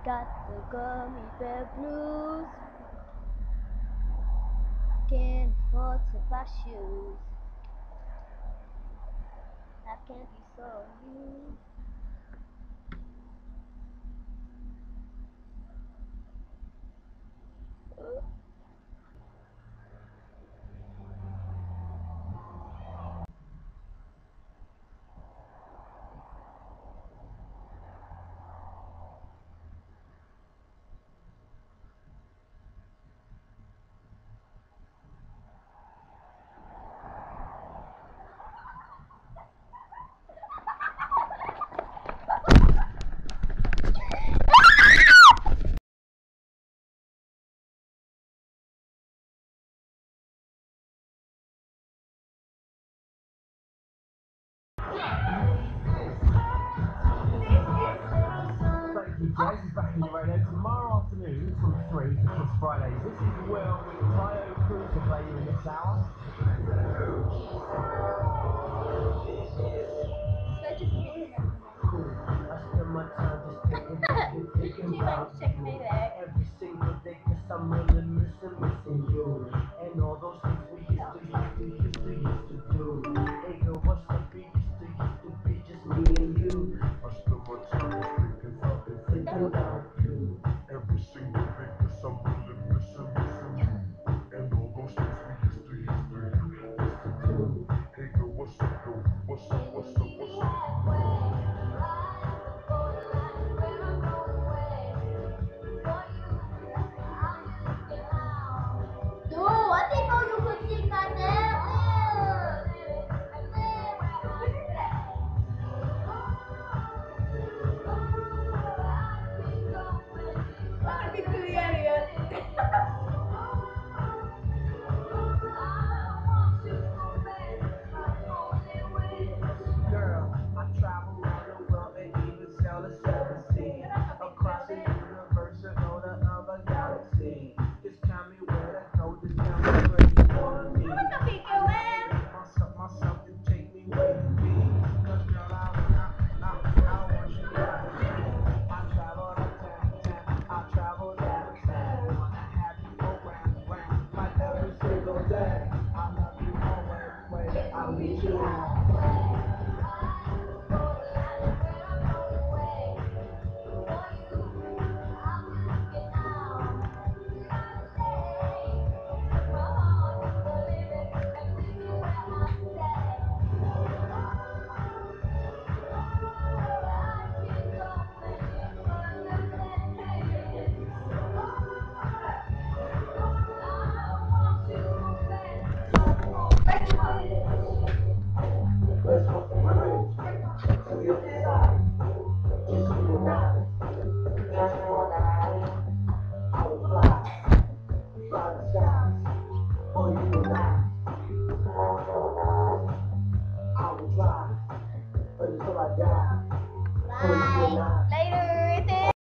got the gummy bear blues. I can't afford to buy shoes. I can't be so used. Thank you, Jazz. He's back in your radio tomorrow afternoon from 3 to Friday. This is Will with Tayo Cruz to play you in this hour. Cool. I spend my time just thinking about you every single day, cause I'm really missing you. And all those things we used to do. Hey girl, what's up? We used to be just me and you. I spend my time just thinking about you every single day, cause I'm really missing you. And all those things we used to do. Hey girl, what's up, girl? What's up? No, I didn't know you could sing like that. Girl, I travel around the world and even sail the seven seas. Across the universe and go to other galaxies. Just tell me where to go, just tell me where you wanna be. Myself to take me where you be. Cause girl, I want you right now. I travel to town, I travel downtown. Wanna have you around, like every single day. I love you always, I'll meet you halfway. Let's go.